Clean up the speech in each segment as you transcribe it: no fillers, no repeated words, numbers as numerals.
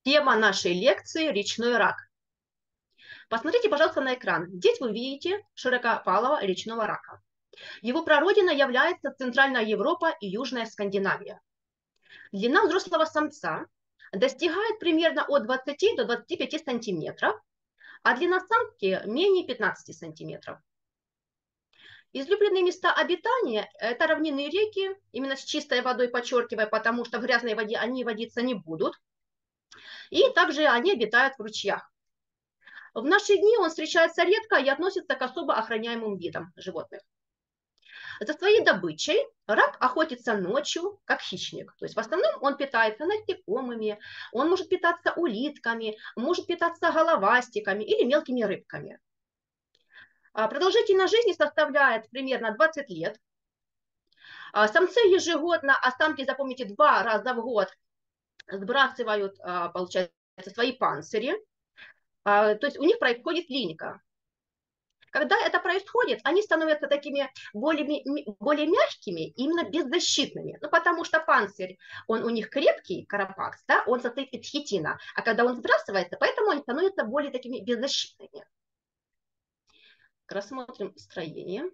Тема нашей лекции – речной рак. Посмотрите, пожалуйста, на экран. Здесь вы видите широкопалого речного рака. Его прародиной является Центральная Европа и Южная Скандинавия. Длина взрослого самца достигает примерно от 20 до 25 сантиметров, а длина самки менее 15 сантиметров. Излюбленные места обитания – это равнинные реки, именно с чистой водой, подчеркивая, потому что в грязной воде они водиться не будут. И также они обитают в ручьях. В наши дни он встречается редко и относится к особо охраняемым видам животных. За своей добычей рак охотится ночью, как хищник. То есть в основном он питается насекомыми, он может питаться улитками, может питаться головастиками или мелкими рыбками. Продолжительность жизни составляет примерно 20 лет. Самцы ежегодно, а самки, запомните, 2 раза в год сбрасывают, получается, свои панцири. То есть у них происходит линька. Когда это происходит, они становятся такими более мягкими, именно беззащитными. Ну, потому что панцирь, он у них крепкий, карапакс, да, он состоит из хитина. А когда он сбрасывается, поэтому они становятся более такими беззащитными. Рассмотрим строение.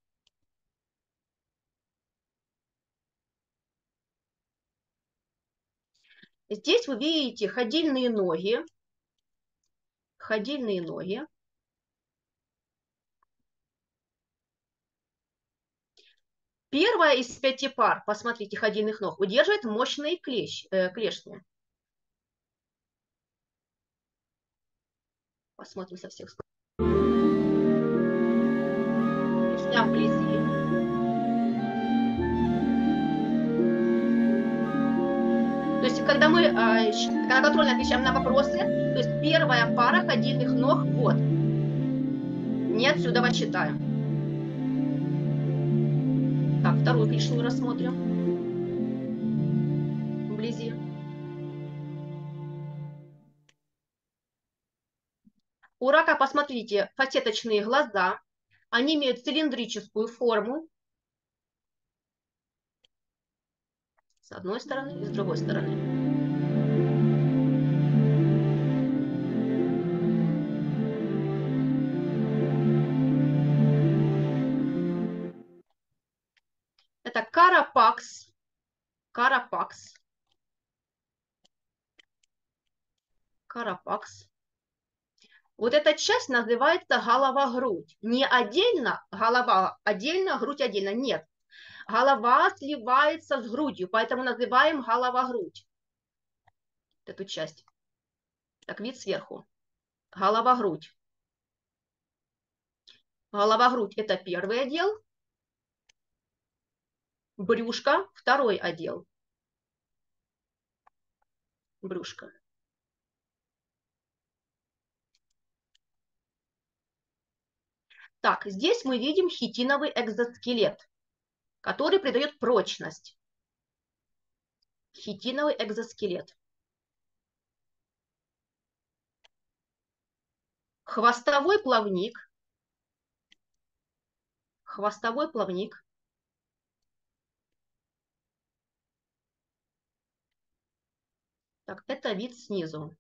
Здесь вы видите ходильные ноги. Ходильные ноги. Первая из 5 пар, посмотрите, ходильных ног удерживает мощные клешни. Посмотрим со всех сторон. Клешня вблизи. То есть, когда мы контрольно отвечаем на вопросы, то есть первая пара ходильных ног, вот. Не отсюда читаем. Так, вторую клешню рассмотрим. Вблизи. У рака, посмотрите, фасеточные глаза. Они имеют цилиндрическую форму. С одной стороны и с другой стороны. Это карапакс. Карапакс. Карапакс. Вот эта часть называется голова-грудь. Не отдельно голова, отдельно грудь отдельно. Нет. Голова сливается с грудью, поэтому называем голова-грудь. Эту часть. Так, вид сверху. Голова-грудь. Голова-грудь – это первый отдел. Брюшко – второй отдел. Брюшко. Так, здесь мы видим хитиновый экзоскелет, который придает прочность. Хитиновый экзоскелет. Хвостовой плавник. Хвостовой плавник. Так, это вид снизу.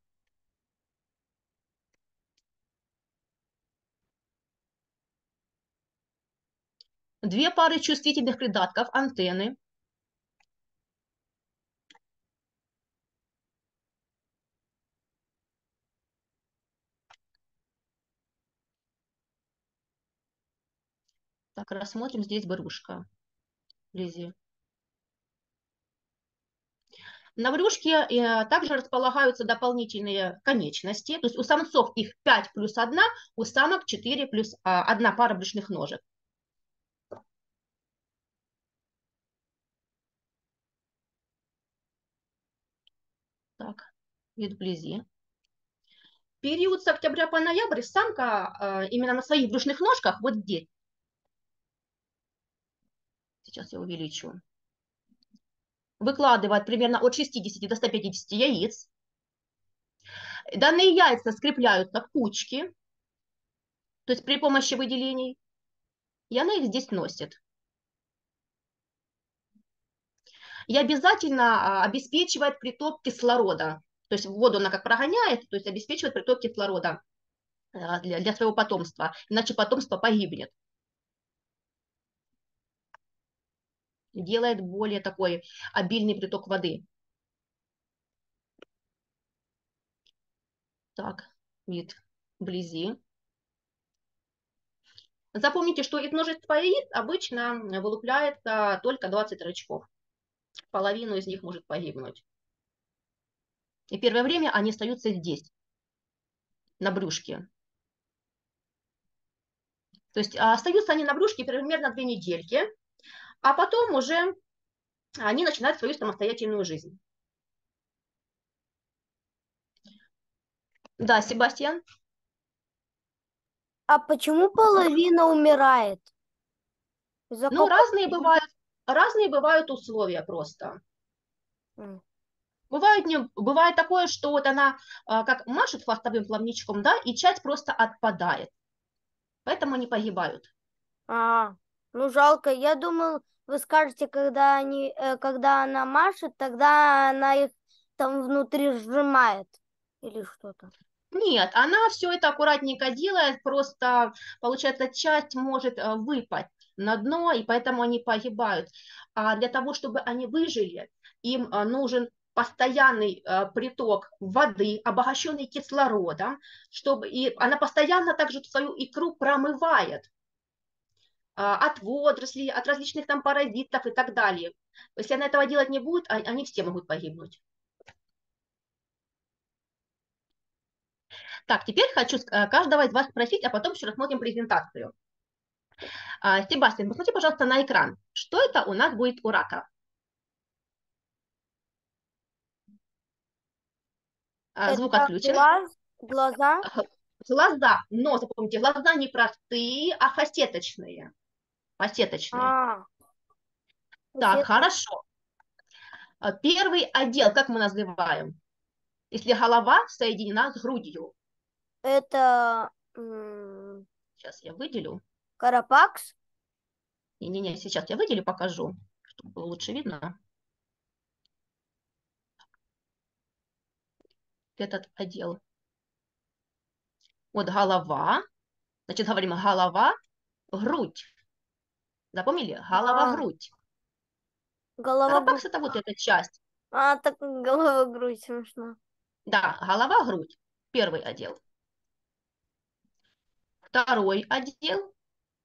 Две пары чувствительных придатков, антенны. Так, рассмотрим здесь брюшко вблизи. На брюшке также располагаются дополнительные конечности. То есть у самцов их 5 плюс 1, у самок 4 плюс 1 пара брюшных ножек. Так, вид вблизи. Период с октября по ноябрь самка именно на своих брюшных ножках, вот здесь. Сейчас я увеличу. Выкладывает примерно от 60 до 150 яиц. Данные яйца скрепляются в кучки, то есть при помощи выделений, и она их здесь носит. И обязательно обеспечивает приток кислорода. То есть воду она как прогоняет, то есть обеспечивает приток кислорода для своего потомства, иначе потомство погибнет. Делает более такой обильный приток воды. Так, вид вблизи. Запомните, что из множества яиц обычно вылупляется только 20 рачков. Половину из них может погибнуть. И первое время они остаются здесь, на брюшке. То есть остаются они на брюшке примерно 2 недельки, а потом уже они начинают свою самостоятельную жизнь. Да, Себастьян? А почему половина умирает? Ну, разные бывают условия просто. Бывает такое, что вот она как машет хвостовым плавничком, да, и часть просто отпадает. Поэтому они погибают. Ну жалко. Я думал, вы скажете, когда она машет, тогда она их там внутри сжимает или что-то. Нет, она все это аккуратненько делает, просто, получается, часть может выпасть на дно, и поэтому они погибают. А для того, чтобы они выжили, им нужен постоянный приток воды, обогащенный кислородом, и она постоянно также свою икру промывает от водорослей, от различных там паразитов и так далее. Если она этого делать не будет, они все могут погибнуть. Так, теперь хочу каждого из вас спросить, а потом еще рассмотрим презентацию. Себастьян, посмотри, пожалуйста, на экран. Что это у нас будет у рака? Звук Это отключен. глаза. Глаза, но запомните, глаза не простые, а фасеточные. Фасеточные. Так, хорошо. Первый отдел, как мы называем? Если голова соединена с грудью. Это Сейчас я выделю. карапакс. Не-не-не, сейчас я выделю, покажу, чтобы было лучше видно. Этот отдел. Вот голова. Значит, говорим голова, грудь. Запомнили? Голова, грудь. Карапакс это вот эта часть. Так голова, грудь, смешно. Да, голова, грудь. Первый отдел. Второй отдел.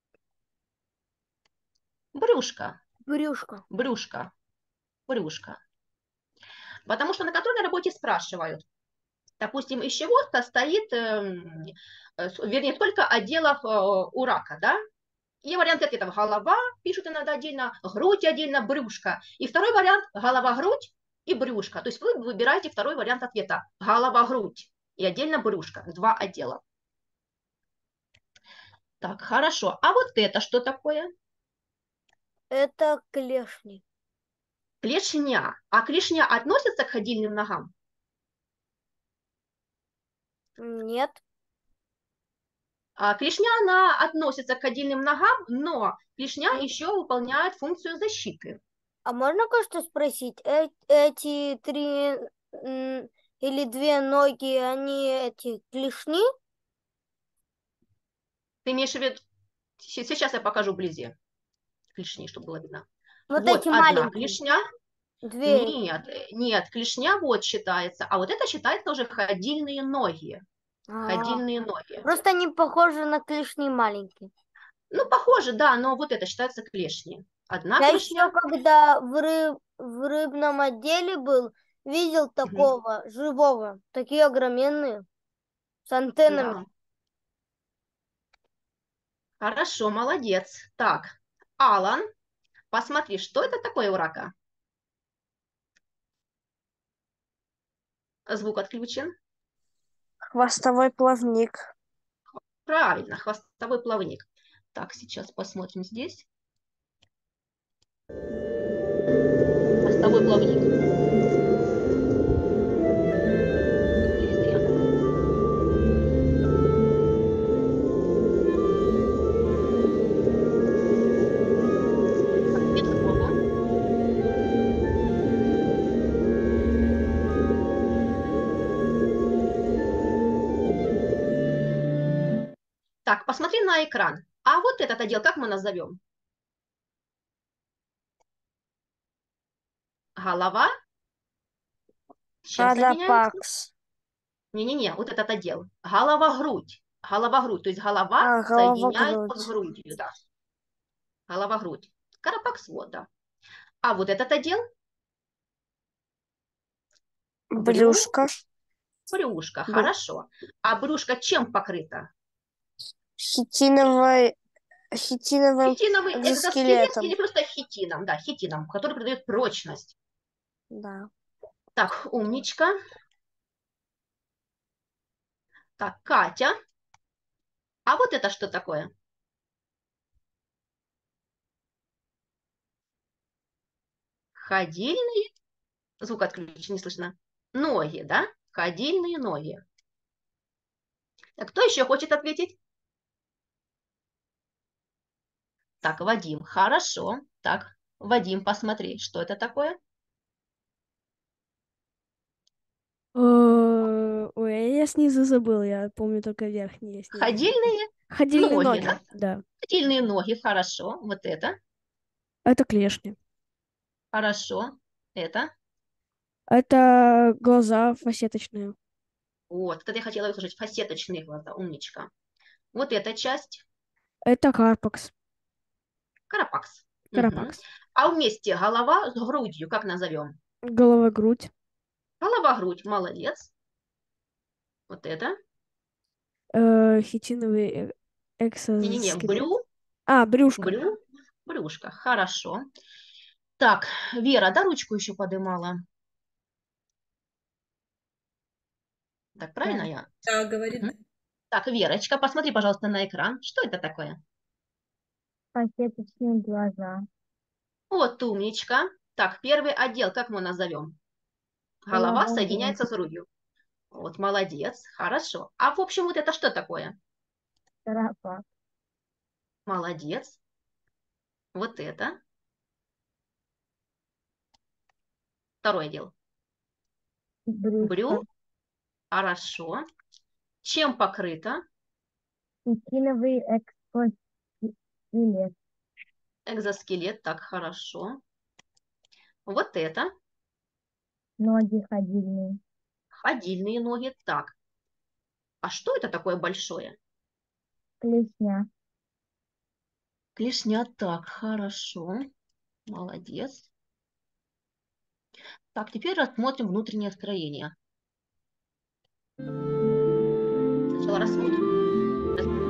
Брюшко. Брюшко. Потому что на контрольной работе спрашивают, допустим, из чего состоит, вернее, сколько отделов у рака, да? И вариант ответов: голова, пишут иногда отдельно, грудь отдельно, брюшко. И второй вариант: голова, грудь и брюшко. То есть вы выбираете второй вариант ответа: голова, грудь и отдельно брюшко. 2 отдела. Так, хорошо. А вот это что такое? Это клешни. Клешня. А клешня относится к ходильным ногам? Нет. Клешня, она относится к ходильным ногам, но клешня еще выполняет функцию защиты. А можно кое-что спросить? Эти 3 или 2 ноги, они эти клешни? Ты имеешь в виду... Сейчас я покажу вблизи клешни, чтобы было видно. Вот Вот эти одна маленькие. клешня. 2. Нет, клешня вот считается. А вот это считается уже ходильные ноги. Ходильные ноги. Просто они похожи на клешни маленькие. Ну, похоже, да, но вот это считается клешни. Одна Я клешня. еще когда в рыбном отделе был, видел такого живого, такие огроменные, с антеннами. Да. Хорошо, молодец. Так, Алан, посмотри, что это такое у рака? Звук отключен. Хвостовой плавник. Правильно, хвостовой плавник. Так, сейчас посмотрим здесь. Хвостовой плавник. Второй. 2 отдела. Так, посмотри на экран. А вот этот отдел как мы назовем? Голова с чем соединяется? Карапакс. Не-не-не, вот этот отдел. Голова-грудь. Голова-грудь, то есть голова Голова, соединяется с грудь. грудью, да. Голова-грудь. Карапаксвод, да. А вот этот отдел? Брюшко. Брюшко, Б- хорошо. А брюшко чем покрыто? Хитиновой, хитиновым Хитиновый экзоскелет или экзоскелетом. просто хитином? Да, хитином, который придает прочность. Да. Так, умничка. Так, Катя. А вот это что такое? Ходильные, звук отключен, не слышно. Ноги, да? Ходильные ноги. Так, кто еще хочет ответить? Так, Вадим, хорошо. Так, Вадим, посмотри, что это такое? Ой, я снизу забыл, я помню только верхние, я снизу забыл. Ходильные Ходильные ноги, ноги, да? да. Ходильные ноги, хорошо. Вот это, Это клешни. хорошо. Это, Это глаза фасеточные. вот, это я хотела услышать, фасеточные глаза, умничка. Вот эта часть, Это карпакс. карапакс. Мгм. Карапакс. А вместе голова с грудью, как назовем? Голова, грудь. Голова-грудь, молодец. Вот это. Хитиновый Не-не-не, экзоскелет. А, брюшко. брюшко, хорошо. Так, Вера, да, ручку еще подымала? Так, правильно Да, я? да, говорит. Мгм. Так, Верочка, посмотри, пожалуйста, на экран. Что это такое? Фасеточные глаза. Вот, умничка. Так, первый отдел, как мы назовем? Голова Голова, грудь. соединяется с грудью. Вот, молодец, хорошо. А в общем, вот это что такое? Карапакс. Молодец. Вот это. Второй отдел. Брюшко. Хорошо. Чем покрыто? Хитиновый экзоскелет. Экзоскелет, так, хорошо. Вот это. Ноги ходильные. Ходильные ноги, так. А что это такое большое? Клешня. Клешня, так, хорошо. Молодец. Так, теперь рассмотрим внутреннее строение. Сначала рассмотрим.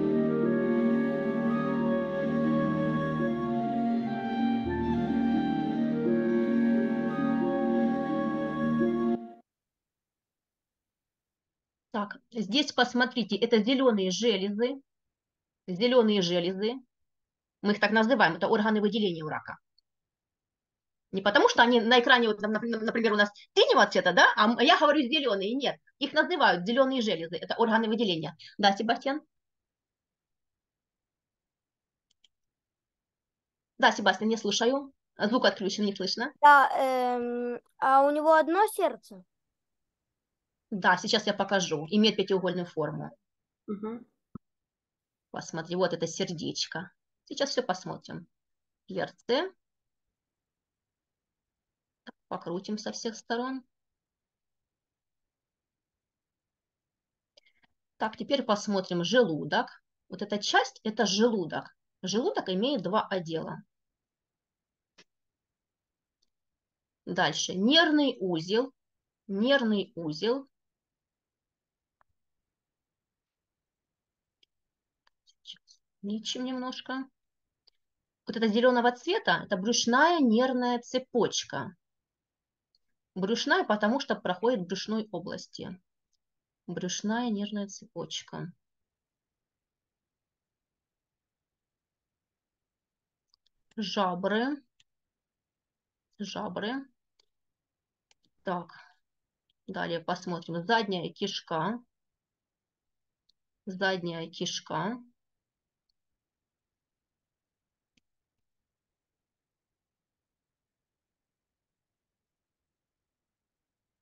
Так, здесь посмотрите, это зеленые железы. Зеленые железы. Мы их так называем, это органы выделения у рака. Не потому, что они на экране, вот, например, у нас синего цвета, да, а я говорю зеленые. Нет, их называют зеленые железы, это органы выделения. Да, Себастьян? Да, Себастьян, не слушаю. Звук отключен, не слышно. Да, а у него одно сердце? Да, сейчас я покажу. Имеет пятиугольную форму. Мгм. Посмотри, вот это сердечко. Сейчас все посмотрим. ЕРЦ. Покрутим со всех сторон. Так, теперь посмотрим желудок. Вот эта часть – это желудок. Желудок имеет два отдела. Дальше нервный узел. Нервный узел. Сейчас увеличим немножко. Вот это зеленого цвета – это брюшная нервная цепочка. Брюшная, потому что проходит в брюшной области. Брюшная нервная цепочка. Жабры. Жабры. Так, далее посмотрим. Задняя кишка. Задняя кишка.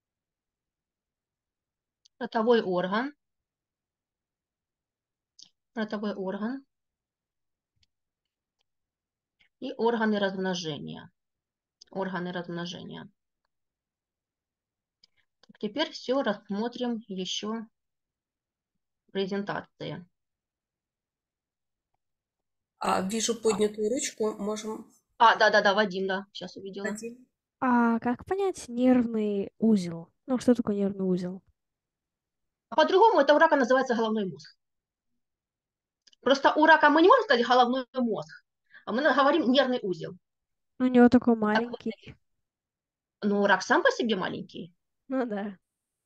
Ротовой орган. ротовой орган и органы размножения. Органы размножения. Теперь все рассмотрим еще в презентации. Вижу поднятую ручку. Можем... Да, Вадим, да, сейчас увидела. Вадим. А как понять нервный узел? Ну, что такое нервный узел? По-другому это у рака называется головной мозг. Просто у рака мы не можем сказать головной мозг, а мы говорим нервный узел. У него такой Так, маленький. ну, рак сам по себе маленький. Ну да.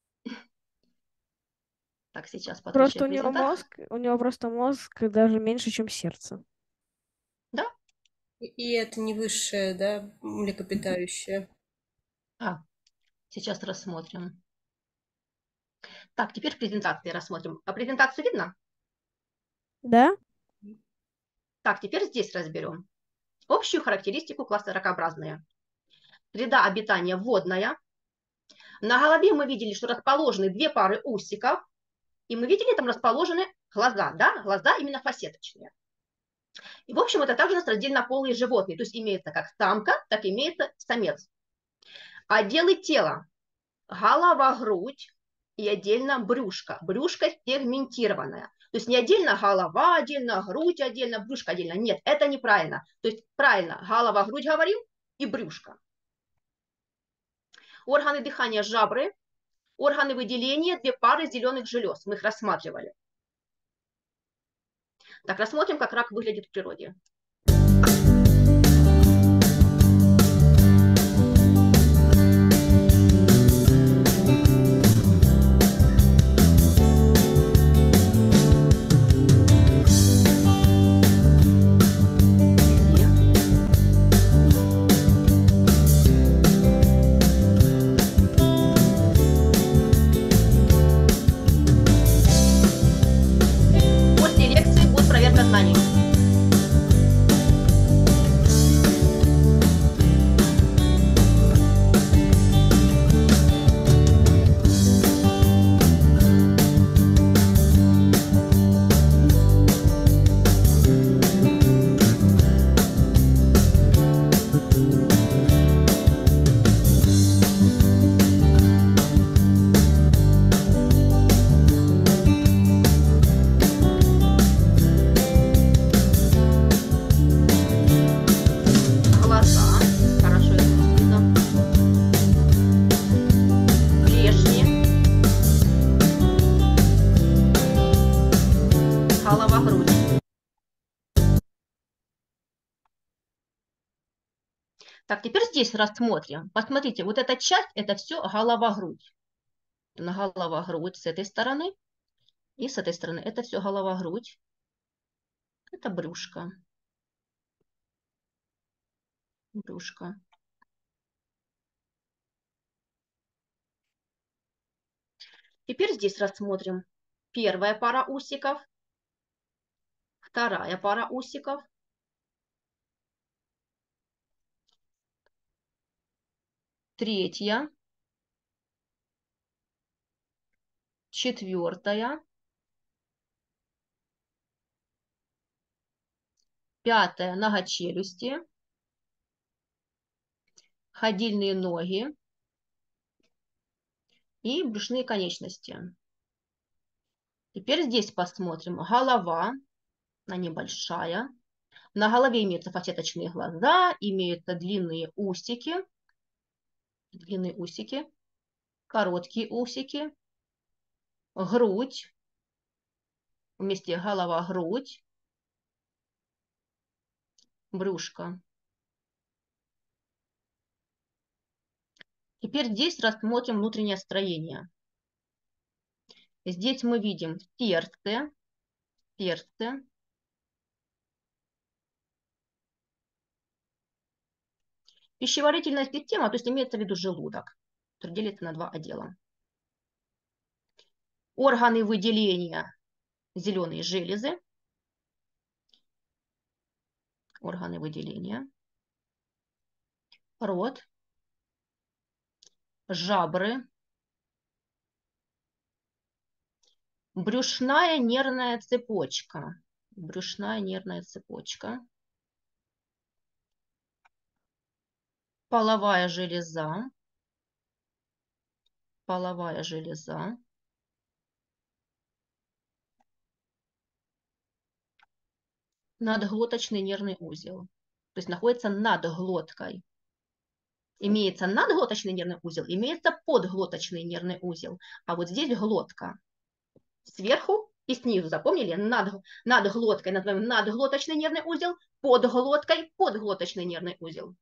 Так, сейчас Просто подключаю у него презентацию. мозг, у него просто мозг даже меньше, чем сердце. Да? И это не высшее, да, млекопитающее. Сейчас рассмотрим. Так, теперь в презентации рассмотрим. А презентацию видно? Да? Так, теперь здесь разберем. Общую характеристику класса ракообразные. Среда обитания водная. На голове мы видели, что расположены две пары усиков. И мы видели, там расположены глаза, да? Глаза именно фасеточные. И, в общем, это также у нас раздельнополые животные. То есть имеется как самка, так и имеется самец. Отделы тела. Голова, грудь и отдельно брюшко. Брюшко сегментированное. То есть не отдельно голова, отдельно грудь, отдельно брюшко, отдельно. Нет, это неправильно. То есть правильно голова, грудь говорим и брюшко. Органы дыхания жабры, органы выделения, две пары зеленых желез. Мы их рассматривали. Так, рассмотрим, как рак выглядит в природе. После лекции будет проверка знаний. Глаза. Хорошо, это видно. Клешни. Голова, грудь. Так, теперь здесь рассмотрим. Посмотрите, вот эта часть, это все голова-грудь. На голова-грудь с этой стороны и с этой стороны. Это все голова-грудь. Это брюшко. Брюшко. Теперь здесь рассмотрим первая пара усиков, вторая пара усиков, третья, четвертая, пятая, нога челюсти, ходильные ноги и брюшные конечности. Теперь здесь посмотрим. Голова, она небольшая. На голове имеются фасеточные глаза, имеются длинные усики, короткие усики, грудь, вместе голова-грудь, брюшко. Теперь здесь рассмотрим внутреннее строение. Здесь мы видим сердце, пищеварительная система, то есть имеется в виду желудок, который делится на два отдела. Органы выделения, зеленые железы, органы выделения, рот, жабры, Брюшная нервная цепочка. Брюшная нервная цепочка. Половая железа. Половая железа. Надглоточный нервный узел. То есть находится над глоткой. Имеется надглоточный нервный узел, имеется подглоточный нервный узел. А вот здесь глотка. Сверху и снизу, запомнили? Над глоткой называем надглоточный нервный узел, под глоткой подглоточный нервный узел.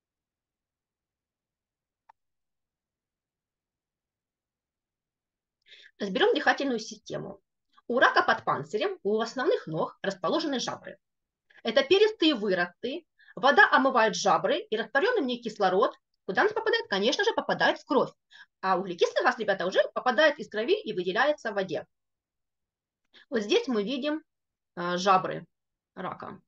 Разберем дыхательную систему. У рака под панцирем у основных ног расположены жабры. Это перистые выросты. Вода омывает жабры, и растворенный в них кислород куда он попадает? Конечно же, попадает в кровь. А углекислый газ, ребята, уже попадает из крови и выделяется в воде. Вот здесь мы видим жабры рака.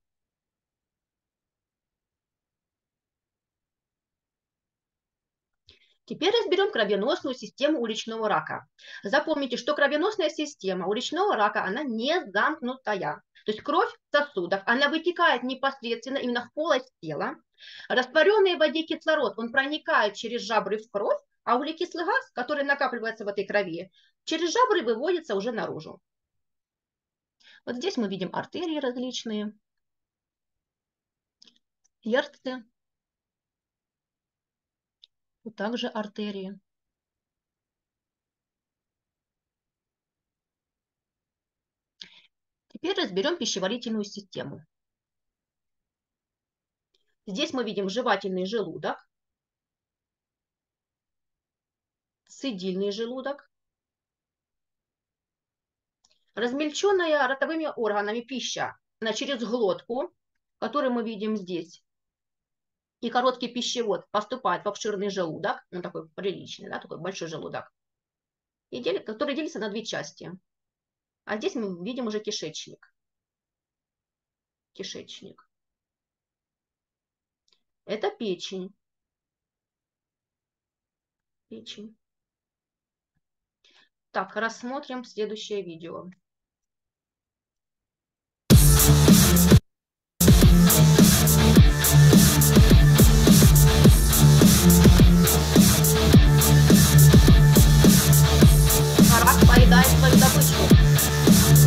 Теперь разберем кровеносную систему у речного рака. Запомните, что кровеносная система у речного рака, она не замкнутая. То есть кровь в сосудах, она вытекает непосредственно именно в полость тела. Растворенный в воде кислород, он проникает через жабры в кровь, а углекислый газ, который накапливается в этой крови, через жабры выводится уже наружу. Вот здесь мы видим артерии различные, сердце, вот также артерии. Теперь разберем пищеварительную систему. Здесь мы видим жевательный желудок, сыдильный желудок, размельченная ротовыми органами пища, она через глотку, которую мы видим здесь, и короткий пищевод поступает в обширный желудок, он такой приличный, да, такой большой желудок, который делится на две части. А здесь мы видим уже кишечник. Кишечник. Это печень. Печень. Так, рассмотрим следующее видео. Рак поедает свою добычу.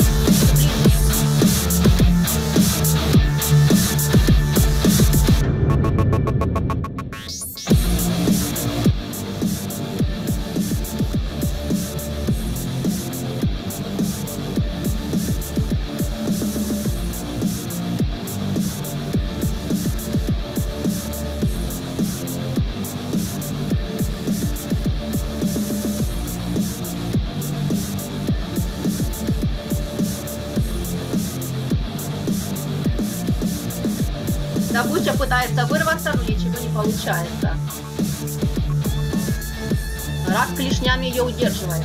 Добыча пытается вырваться, но ничего не получается. Рак клешнями ее удерживает.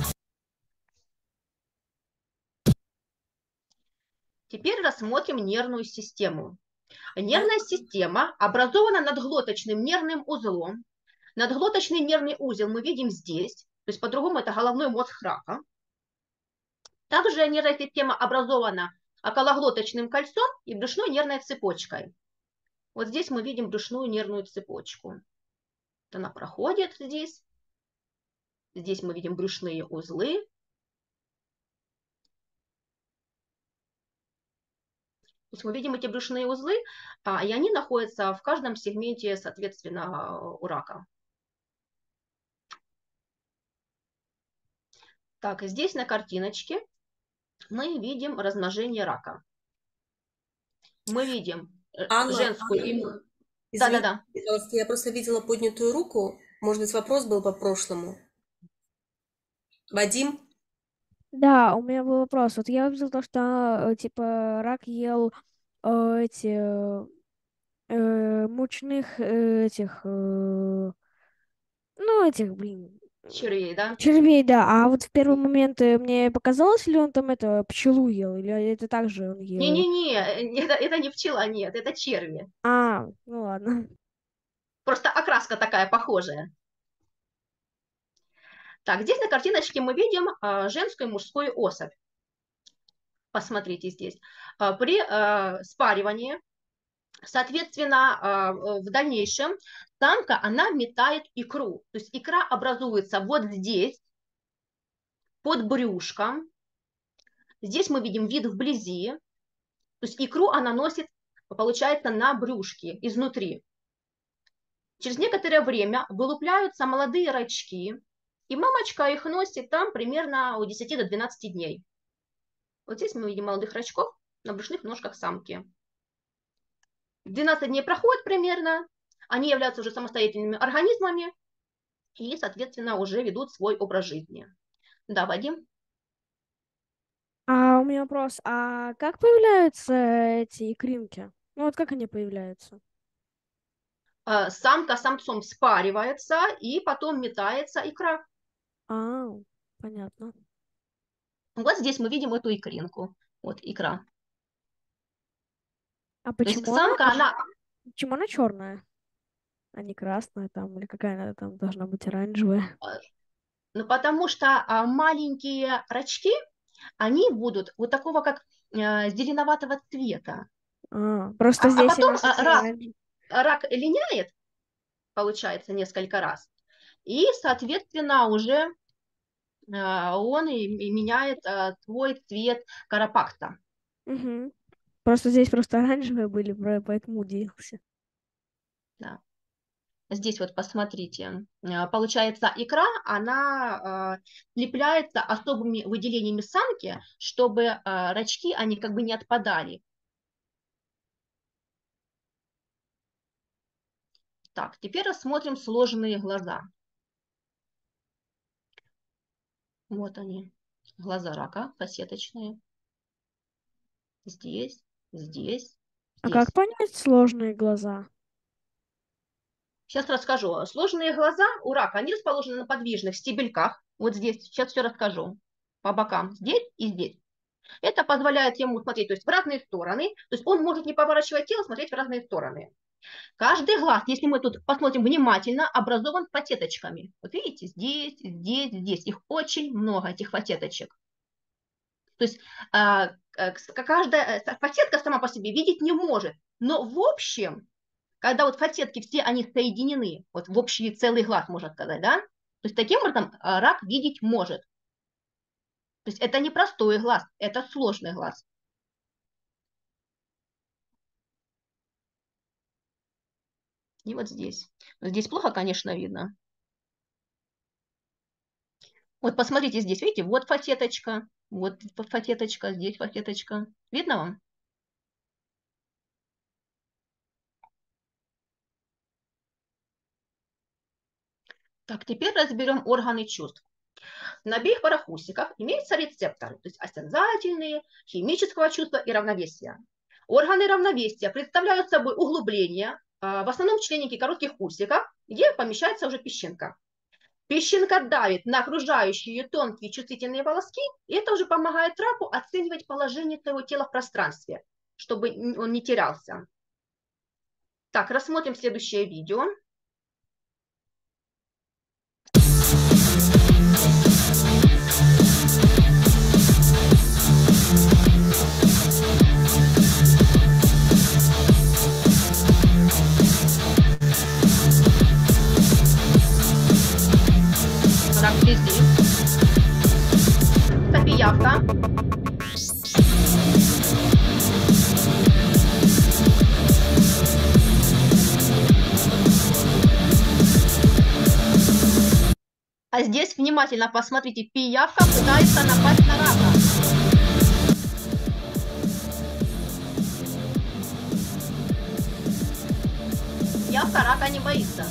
Теперь рассмотрим нервную систему. Нервная система образована надглоточным нервным узлом. Надглоточный нервный узел мы видим здесь, то есть по-другому это головной мозг рака. Также нервная система образована окологлоточным кольцом и брюшной нервной цепочкой. Вот здесь мы видим брюшную нервную цепочку. Она проходит здесь. Здесь мы видим брюшные узлы. То есть мы видим эти брюшные узлы, и они находятся в каждом сегменте, соответственно, у рака. Так, здесь на картиночке мы видим размножение рака. Мы видим женскую... Извините, пожалуйста, я просто видела поднятую руку. Может быть, вопрос был по прошлому. Вадим? Да, у меня был вопрос. Вот я увидел то, что типа рак ел эти мучных ну этих, блин, Червей, да? червей, да. А вот в первый момент мне показалось, ли он там это пчелу ел, или это также он ел? Не-не-не, это не пчела, нет, это черви. Ну ладно. Просто окраска такая похожая. Так, здесь на картиночке мы видим женскую и мужскую особь. Посмотрите здесь. При спаривании, соответственно, в дальнейшем самка, она метает икру. То есть икра образуется вот здесь, под брюшком. Здесь мы видим вид вблизи. То есть икру она носит, получается, на брюшке, изнутри. Через некоторое время вылупляются молодые рачки, и мамочка их носит там примерно от 10 до 12 дней. Вот здесь мы видим молодых рачков на брюшных ножках самки. 12 дней проходит примерно, они являются уже самостоятельными организмами и, соответственно, уже ведут свой образ жизни. Да, Вадим? А у меня вопрос, а как появляются эти икринки? Ну вот как они появляются? Самка с самцом спаривается, и потом метается икра. А, понятно. Вот здесь мы видим эту икринку. Вот икра. А То есть почему самка, почему она черная, а не красная там, или какая она там должна быть оранжевая? ну, потому что маленькие рачки, они будут вот такого, как зеленоватого цвета. Просто А здесь потом именно такие оранжевые. рак линяет, получается, несколько раз. И, соответственно, уже он и меняет свой цвет карапакта. Мгм. Просто здесь просто оранжевые были, поэтому удивился. Да. Здесь вот посмотрите, получается икра, она слепляется особыми выделениями самки, чтобы рачки, они как бы не отпадали. Так, теперь рассмотрим сложные глаза. Вот они, глаза рака, фасеточные. Здесь, здесь, А как здесь. понять сложные глаза? Сейчас расскажу. Сложные глаза у рака, они расположены на подвижных стебельках. Вот здесь, сейчас все расскажу. По бокам, здесь и здесь. Это позволяет ему смотреть, то есть в разные стороны. То есть он может, не поворачивая тело, смотреть в разные стороны. Каждый глаз, если мы тут посмотрим внимательно, образован фасеточками. Вот видите, здесь, здесь, здесь. Их очень много, этих фасеточек. То есть каждая фасетка сама по себе видеть не может. Но в общем, когда вот фасетки все они соединены, вот в общий целый глаз, можно сказать, да, то есть таким образом рак видеть может. То есть это не простой глаз, это сложный глаз. И вот здесь. Здесь плохо, конечно, видно. Вот посмотрите здесь, видите, вот фасеточка, здесь фасеточка. Видно вам? Так, теперь разберем органы чувств. На обеих парахусиках имеются рецепторы, то есть осязательные, химического чувства и равновесия. Органы равновесия представляют собой углубления, в основном в членнике коротких усиков, где помещается уже песчинка. Песчинка давит на окружающие тонкие чувствительные волоски, и это уже помогает раку оценивать положение своего тела в пространстве, чтобы он не терялся. Так, рассмотрим следующее видео. Рак вблизи. Это пиявка. А здесь внимательно посмотрите, пиявка пытается напасть на рака. Пиявка рака не боится.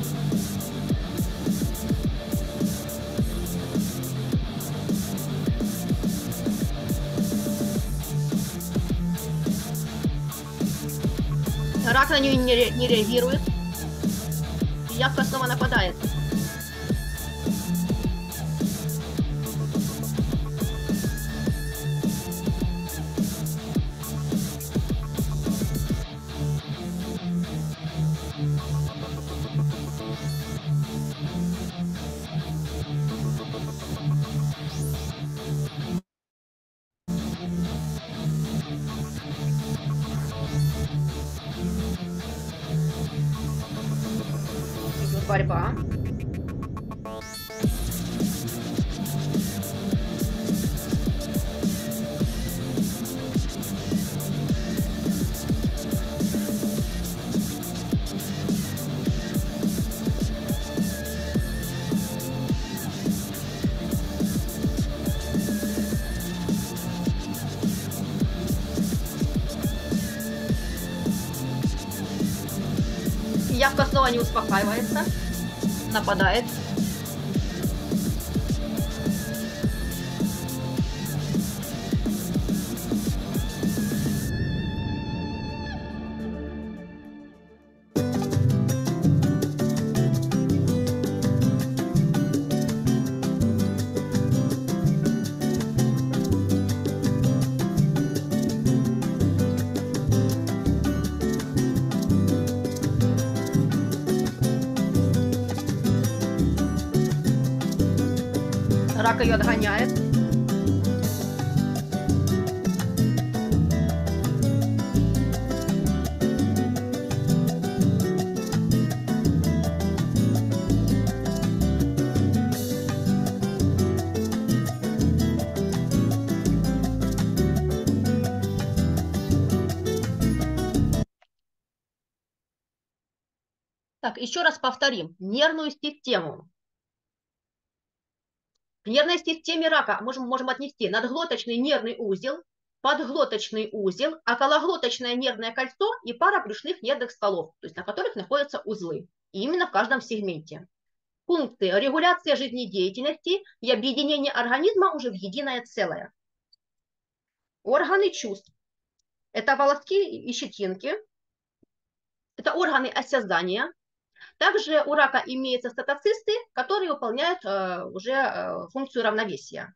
Рак на нее не реагирует. Пиявка снова нападает. борьба. Явка снова не успокаивается, нападает. Рак ее отгоняет. Так, еще раз повторим. Нервную систему. К нервной системе рака можем отнести надглоточный нервный узел, подглоточный узел, окологлоточное нервное кольцо и пара брюшных нервных стволов, то есть на которых находятся узлы. И именно в каждом сегменте. Функции регуляция жизнедеятельности и объединение организма уже в единое целое. Органы чувств. Это волоски и щетинки. Это органы осязания. Также у рака имеются статоцисты, которые выполняют уже функцию равновесия.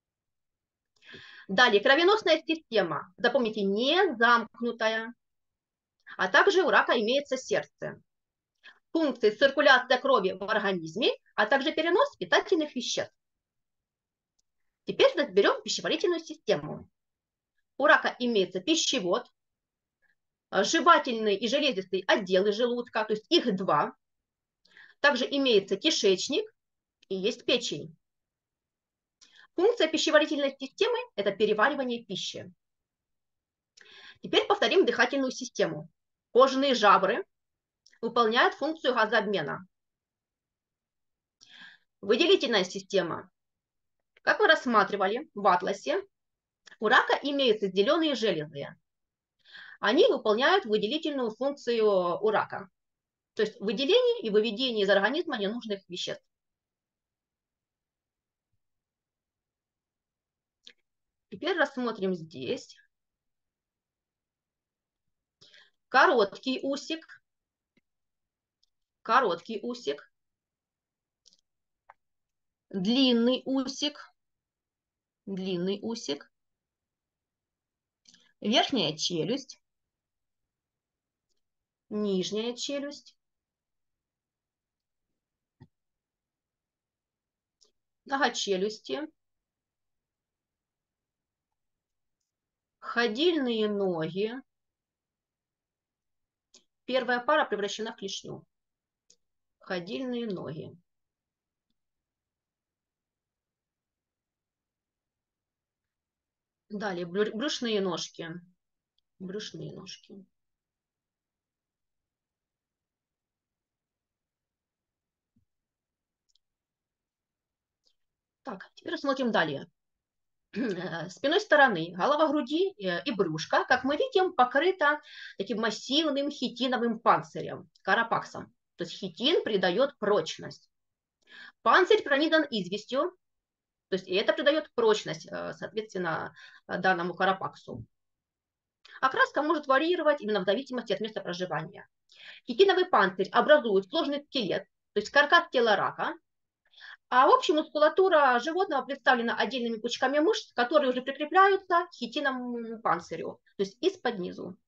Далее, кровеносная система, запомните, не замкнутая, а также у рака имеется сердце. Функции циркуляция крови в организме, а также перенос питательных веществ. Теперь разберем пищеварительную систему. У рака имеется пищевод, жевательный и железистый отделы желудка, то есть их два. Также имеется кишечник и есть печень. Функция пищеварительной системы – это переваривание пищи. Теперь повторим дыхательную систему. Кожные жабры выполняют функцию газообмена. Выделительная система. Как мы рассматривали в атласе, у рака имеются зеленые железы. Они выполняют выделительную функцию у рака. То есть выделение и выведение из организма ненужных веществ. Теперь рассмотрим здесь короткий усик, длинный усик, верхняя челюсть, нижняя челюсть, многочелюсти, ходильные ноги. Первая пара превращена в клешню. Ходильные ноги. Далее брюшные ножки. Брюшные ножки. Так, теперь рассмотрим далее. Спиной стороны голова груди и брюшко, как мы видим, покрыта таким массивным хитиновым панцирем, карапаксом. То есть хитин придает прочность. Панцирь пронизан известью, то есть и это придает прочность, соответственно, данному карапаксу. Окраска может варьировать именно в зависимости от места проживания. Хитиновый панцирь образует сложный скелет, то есть каркас тела рака, а общая мускулатура животного представлена отдельными пучками мышц, которые уже прикрепляются к хитиновому панцирю, то есть из-под низу.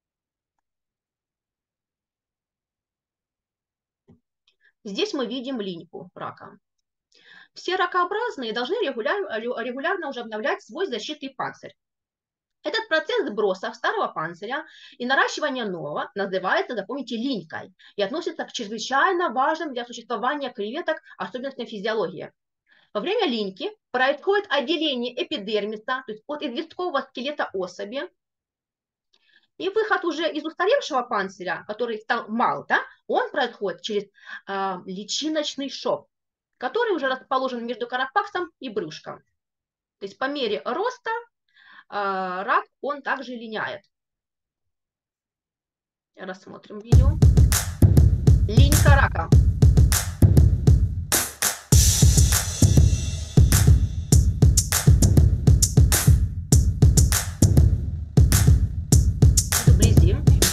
Здесь мы видим линьку рака. Все ракообразные должны регулярно уже обновлять свой защитный панцирь. Этот процесс сброса старого панциря и наращивания нового называется, запомните, линькой и относится к чрезвычайно важным для существования креветок особенностям физиологии. Во время линьки происходит отделение эпидермиса, то есть от известкового скелета особи, и выход уже из устаревшего панциря, который стал мал, да, он происходит через личиночный шов, который уже расположен между карапаксом и брюшком. То есть по мере роста рак, он также линяет. Рассмотрим видео. Линька рака. Вблизи.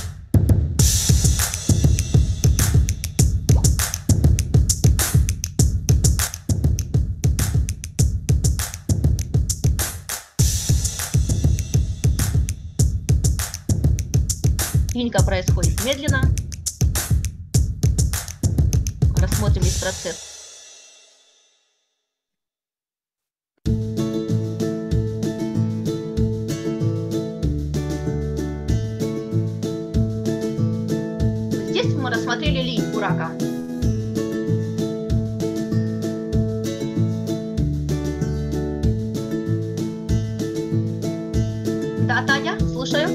Линька происходит медленно. Рассмотрим весь процесс. Здесь мы рассмотрели линьку рака. Да, Таня, слушаю.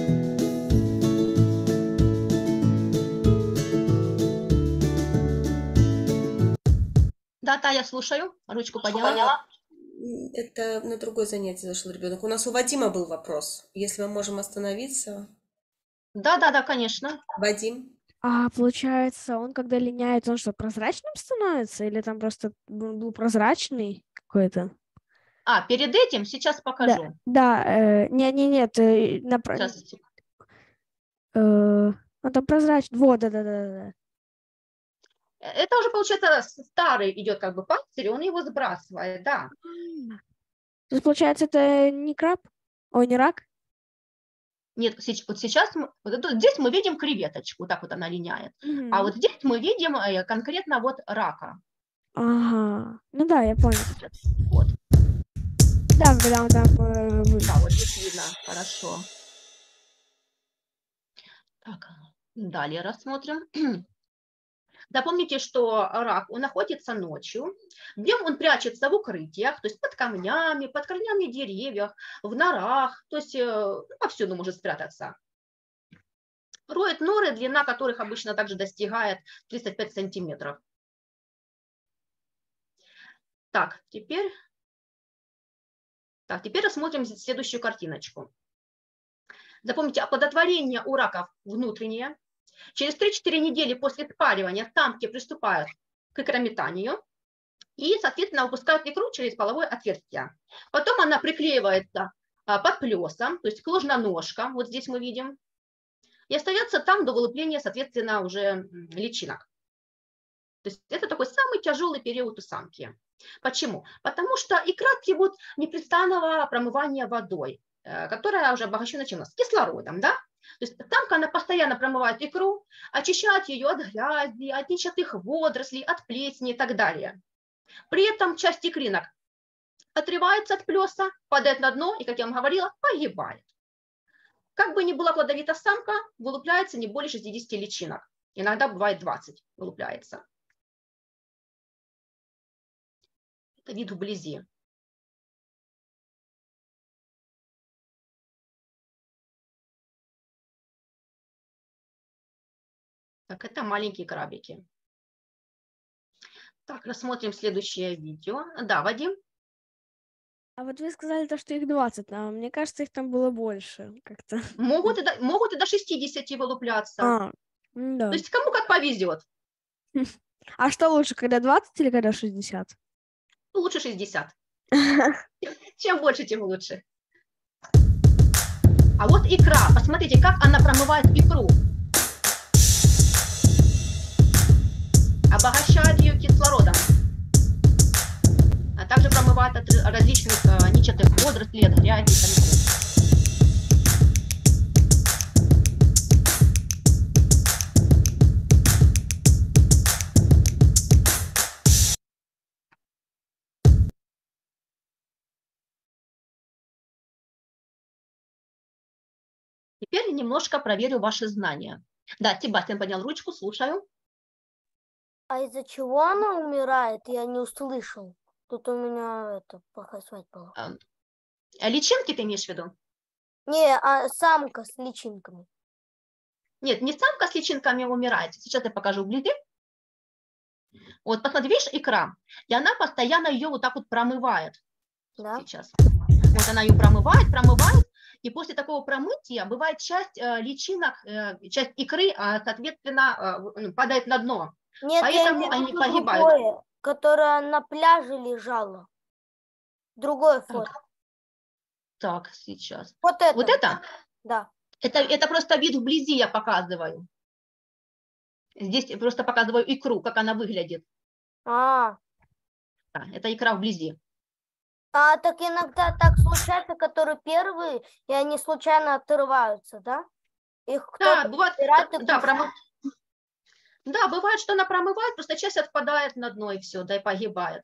Да, Таня, слушаю. Ручку подняла. Это на другое занятие зашел ребенок. У нас у Вадима был вопрос. Если мы можем остановиться. Да, конечно. Вадим. А получается, он когда линяет, он что, прозрачным становится? Или там просто был прозрачный какой-то? Перед этим сейчас покажу. Да, нет, Сейчас. он там прозрачный. Вот, да. Это уже, получается, старый идет как бы панцирь, он его сбрасывает, да. То есть, получается, это не краб? Ой, не рак? Нет, вот сейчас здесь мы видим креветочку, так вот она линяет. А вот здесь мы видим конкретно вот рака. Ага, ну да, я понял. Вот. Да, когда он там... Да, вот здесь видно, хорошо. Так, далее рассмотрим. Запомните, что рак, он находится ночью. Днем он прячется в укрытиях, то есть под камнями, под корнями деревьев, в норах, то есть повсюду может спрятаться. Роет норы, длина которых обычно также достигает 35 сантиметров. Так, теперь рассмотрим следующую картиночку. Запомните, оплодотворение у раков внутреннее. Через 3-4 недели после спаривания самки приступают к икрометанию и, соответственно, выпускают икру через половое отверстие. Потом она приклеивается под плесом, то есть к ложноножкам, вот здесь мы видим, и остается там до вылупления, соответственно, уже личинок. То есть это такой самый тяжелый период у самки. Почему? Потому что икра требует непрестанного промывания водой, которая уже обогащена чем у нас? Кислородом, да? То есть самка, она постоянно промывает икру, очищает ее от грязи, от нечистых водорослей, от плесени и так далее. При этом часть икринок отрывается от плеса, падает на дно и, как я вам говорила, погибает. Как бы ни была плодовита самка, вылупляется не более 60 личинок. Иногда бывает 20 вылупляется. Это вид вблизи. Так, это маленькие крабики. Так, рассмотрим следующее видео. Да, Вадим? А вот вы сказали, что их 20, а мне кажется, их там было больше как-то. Могут и до 60 вылупляться. Да. То есть кому как повезет. А что лучше, когда 20 или когда 60? Лучше 60. Чем больше, тем лучше. А вот икра. Посмотрите, как она промывает икру. Обогащает ее кислородом. А также промывает от различных нечистых водорослей, от грязи. Теперь немножко проверю ваши знания. Да, Себастьян поднял ручку, слушаю. А из-за чего она умирает? Я не услышал. Тут у меня это плохая связь была. Личинки ты имеешь в виду? Не, а самка с личинками. Нет, не самка с личинками умирает. Сейчас я покажу вблизи. Вот посмотри, видишь икра? И она постоянно ее вот так вот промывает. Да? Сейчас. Вот она ее промывает, и после такого промытия бывает часть личинок, часть икры, соответственно, падает на дно. Нет, Поэтому я имею в они виду погибают. другое, которое на пляже лежало. Другое фото. Так, сейчас. Вот это. Вот это? Да. Это просто вид вблизи я показываю. Здесь я просто показываю икру, как она выглядит. Да, Это икра вблизи. так иногда так случается, которые первые, и они случайно отрываются, да? Их Да, кто-то бывает, собирает и да, кушает. да, бывает, что она промывает, просто часть отпадает на дно и все, да, и погибает.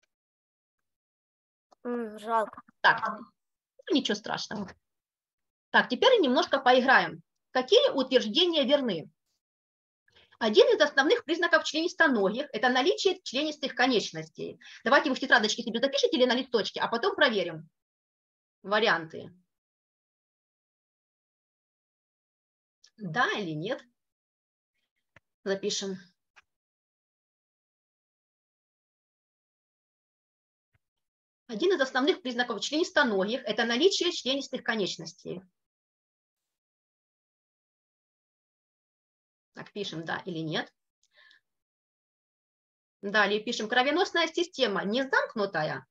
Жалко. Так, ничего страшного. Так, теперь немножко поиграем. Какие утверждения верны? Один из основных признаков членистоногих – это наличие членистых конечностей. Давайте вы в тетрадочке себе запишите или на листочке, а потом проверим варианты. Да или нет? Запишем. Один из основных признаков членистоногих – это наличие членистых конечностей. Так, пишем да или нет. Далее пишем, кровеносная система не замкнутая.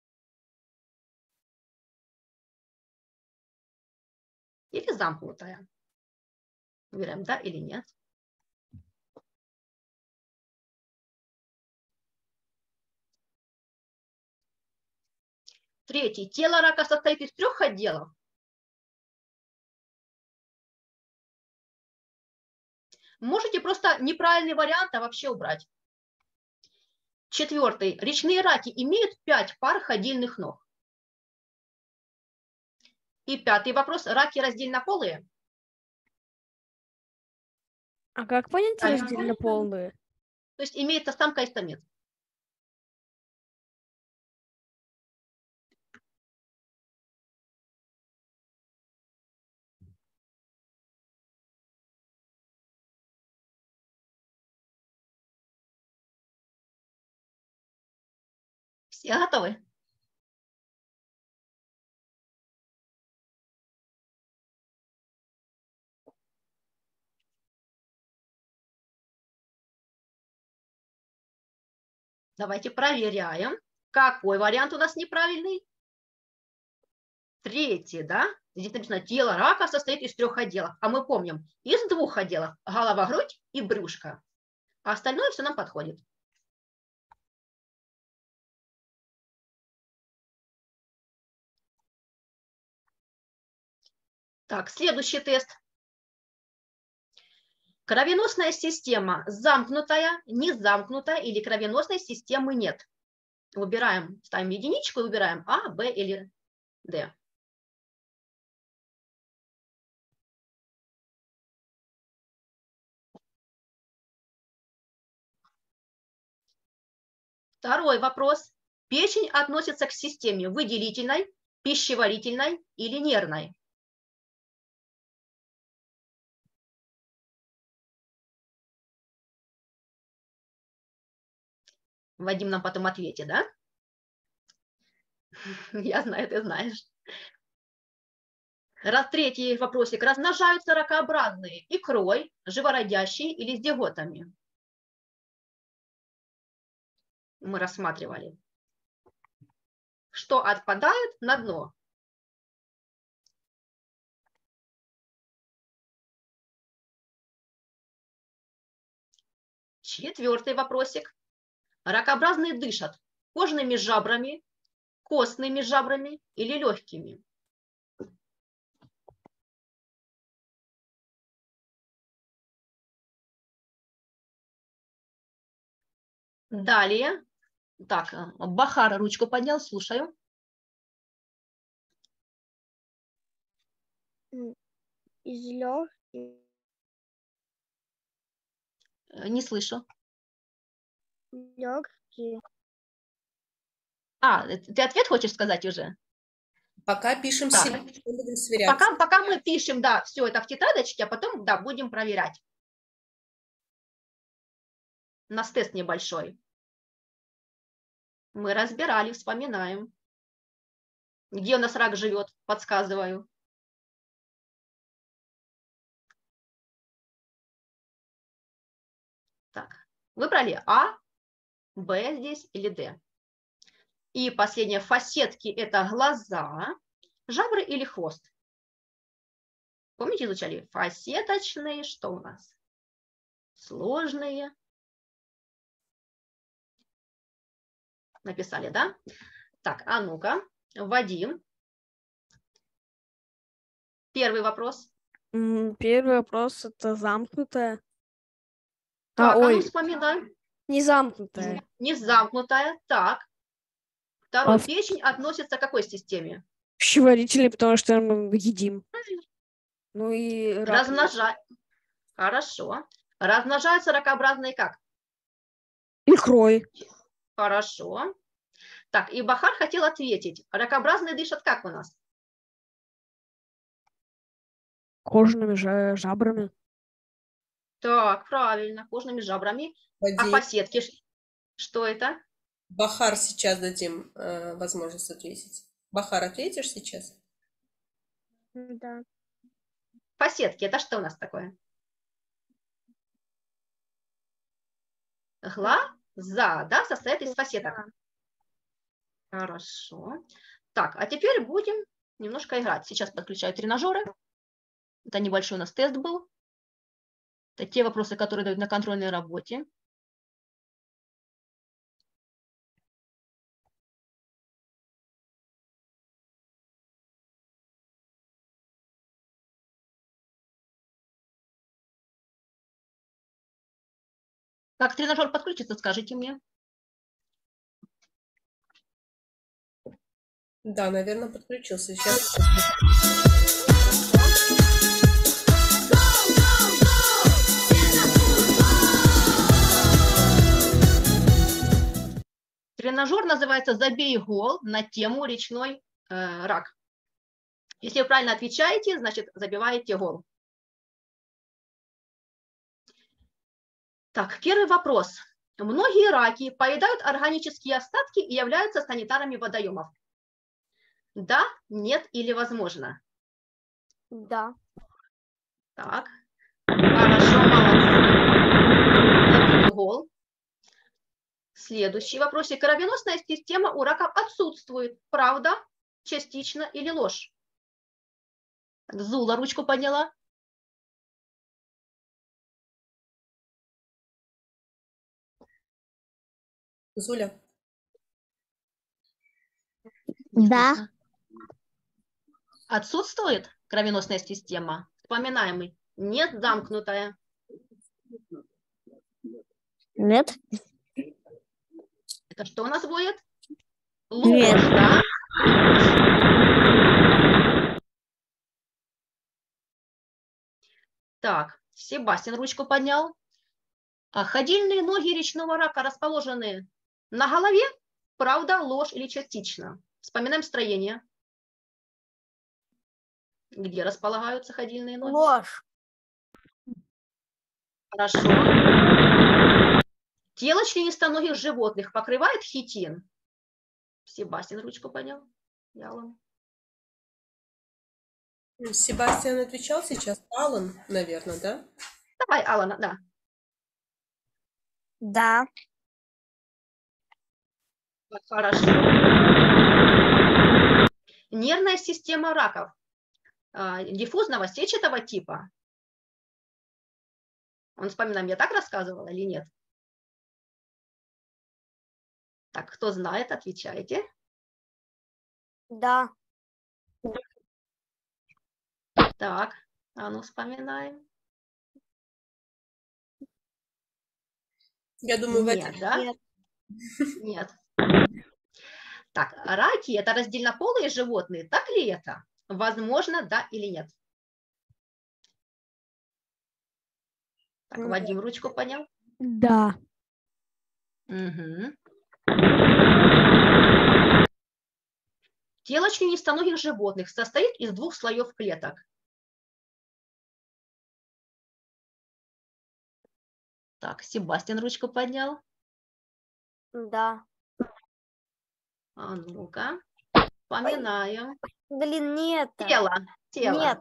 Или замкнутая. Выбираем да или нет. Третий. Тело рака состоит из 3 отделов. Можете просто неправильный вариант вообще убрать. Четвертый. Речные раки имеют 5 пар ходильных ног. И пятый вопрос. Раки раздельнополые? А как понять Правильно. раздельно полные? То есть имеется самка и самец. Все готовы? Давайте проверяем. Какой вариант у нас неправильный? Третий, да? Здесь написано, тело рака состоит из 3 отделов. А мы помним, из 2 отделов. Голова, грудь и брюшко. А остальное все нам подходит. Так, следующий тест. Кровеносная система замкнутая, не замкнутая или кровеносной системы нет. Выбираем, ставим единичку и выбираем А, Б или Д. Второй вопрос. Печень относится к системе выделительной, пищеварительной или нервной? Вадим нам потом ответит, да? Я знаю, ты знаешь. Третий вопросик. Размножаются ракообразные икрой, живородящие или с диготами? Мы рассматривали. Что отпадает на дно? Четвертый вопросик. Ракообразные дышат кожными жабрами, костными жабрами или легкими? Далее. Так, Бахар ручку поднял, слушаю. из легких. Не слышу. Легкие. Ты ответ хочешь сказать уже? Пока пишем Так. себе, будем сверяться. Пока мы пишем, да, все это в тетрадочке, а потом, да, будем проверять. У нас тест небольшой. Мы разбирали, вспоминаем. Где у нас рак живет, подсказываю. Так, выбрали А, Б здесь или Д. И последнее, фасетки – это глаза, жабры или хвост. Помните, изучали? Фасеточные, что у нас? Сложные. Написали, да? Так, а ну-ка, Вадим. Первый вопрос. Первый вопрос это замкнутая. Так, а ну Ой, вспоминай. не замкнутая. Не замкнутая. Так. Второй, А печень относится к какой системе? пищеварители, потому что мы едим. Ну и рак. Хорошо. Размножаются ракообразные как? Икрой. Хорошо. Так, и Бахар хотел ответить. Ракообразные дышат как у нас? Кожаными жабрами. Так, правильно, кожными жабрами. А Вадим, фасетки, что это? Бахар сейчас дадим возможность ответить. Бахар, ответишь сейчас? Да. Фасетки, это что у нас такое? Глаза, да, состоят из фасеток. Хорошо. Так, а теперь будем немножко играть. Сейчас подключаю тренажеры. Это небольшой у нас тест был. Это те вопросы, которые дают на контрольной работе. Как тренажер подключится, скажите мне. Да, наверное, подключился. Сейчас. Тренажер называется «Забей гол» на тему речной рак. Если вы правильно отвечаете, значит, забиваете гол. Так, первый вопрос. Многие раки поедают органические остатки и являются санитарами водоемов. Да, нет или возможно? Да. Так, хорошо, молодцы. Забили гол. Следующий вопрос. Кровеносная система у раков отсутствует. Правда, частично или ложь? Зула ручку подняла. Зуля. Да. Отсутствует кровеносная система. Вспоминаем. Нет, замкнутая. Нет. Это что у нас будет? Нет. Ложь, да? Так, Себастьян ручку поднял. Ходильные ноги речного рака расположены на голове. Правда, ложь или частично? Вспоминаем строение. Где располагаются ходильные ноги? Ложь. Хорошо. Тело членистоногих животных покрывает хитин. Себастьян ручку поднял. Ялом. Себастьян отвечал сейчас. Алан, наверное, да? Давай, Алана, да. Да. Хорошо. Нервная система раков диффузного сетчатого типа. Он вспоминаем, я так рассказывала или нет? Так, кто знает, отвечайте. Да. Так, а ну вспоминаем. Я думаю, Нет, Вадим. да? Нет. Нет. Так, раки – это раздельнополые животные, так ли это? Возможно, да или нет? Так, Вадим ручку поднял. Да. Угу. Тело членистоногих животных состоит из 2 слоев клеток. Так, Себастьян ручку поднял. Да. А ну-ка, вспоминаем. Блин, нет. Тело. Нет.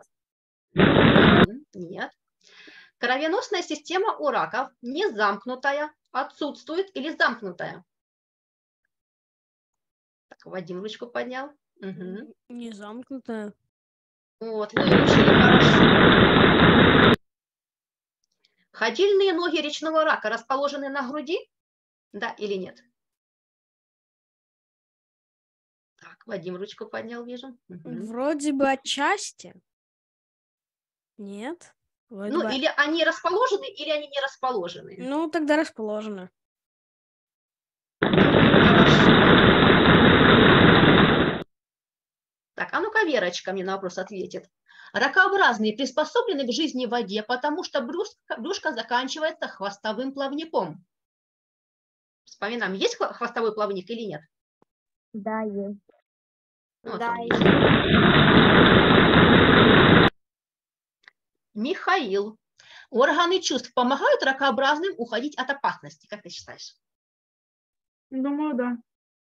Нет. Кровеносная система у раков не замкнутая, отсутствует или замкнутая. Так, Вадим ручку поднял. Угу. Не замкнутая. Вот, выучили, хорошо. Ходильные ноги речного рака расположены на груди? Да или нет? Так, Вадим ручку поднял, вижу. Угу. Вроде бы отчасти. Нет. Вроде Ну, бы... или они расположены, или они не расположены. Ну, тогда расположено. Так, а ну-ка Верочка мне на вопрос ответит. Ракообразные приспособлены к жизни в воде, потому что брюшко заканчивается хвостовым плавником. Вспоминаем, есть хвостовой плавник или нет? Да, есть. Вот Да, он есть. есть. Михаил, органы чувств помогают ракообразным уходить от опасности, как ты считаешь? Думаю, да.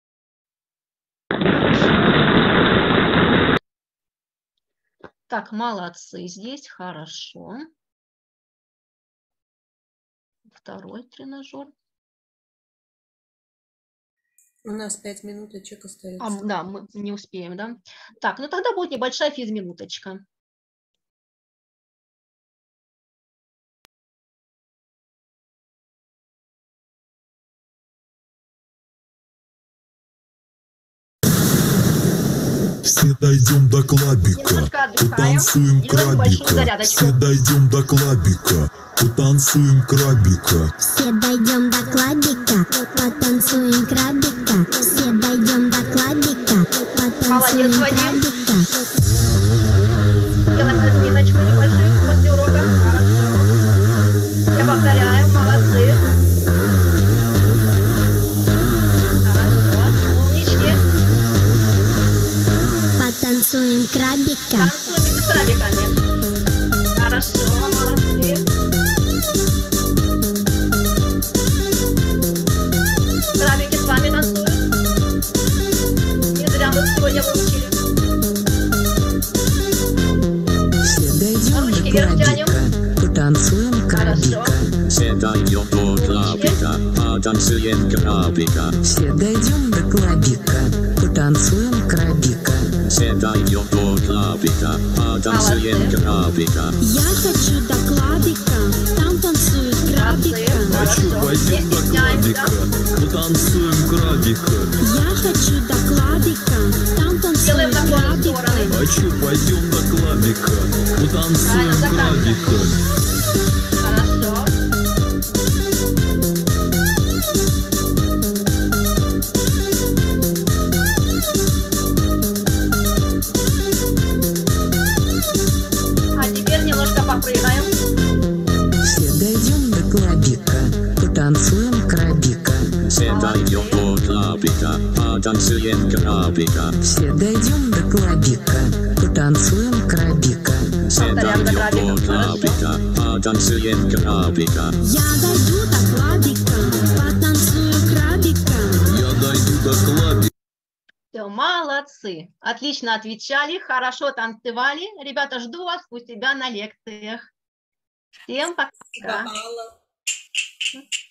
Так, молодцы здесь, хорошо. Второй тренажер. У нас 5 минуточек остается. Да, мы не успеем, да? Так, ну тогда будет небольшая физминуточка. Все дойдем до клабика, Немножко отдыхаем, потанцуем делаем большую крабика. зарядочку. Все дойдем до клабика, потанцуем крабика. Все дойдем до клабика, потанцуем крабика. Все дойдем до клабика, Молодец, потанцуем Вадим. крабика. Делаем разминочку небольшую после урока. Хорошо. Все повторяем, молодцы. Хорошо, умнички. Потанцуем крабика. Танцуем с крабиками. Хорошо, молодцы. Крабики с вами танцуют. Не зря вы сегодня выучили. Все дойдем Ручки до вверх тянем. клабика, потанцуем Хорошо. крабика. Все дойдем до клабика, потанцуем крабика. Все дойдем до клабика, потанцуем крабика. Все дойдем до клабика, потанцуем крабика. Я хочу до клабика, там танцуют крабика. Хорошо. Не стесняемся. Потанцуем крабика. Я хочу до клабика, там Делаем танцуют наклон в крабика. стороны. Хочу, пойдем до клабика, Правильно, заканчиваем. Хорошо. А теперь немножко попрыгаем. Все дойдем до клабика, потанцуем крабика. Все дойдем до клабика, потанцуем крабика. Все дойдем до клабика, потанцуем крабика. Все Повторяем до дойдем до крабика. клабика, потанцуем крабика. Я дойду до клабика, потанцую крабика. Я дойду до клабика. Все, молодцы. Отлично отвечали, хорошо танцевали. Ребята, жду вас у себя на лекциях. Всем пока. Спасибо, Алла.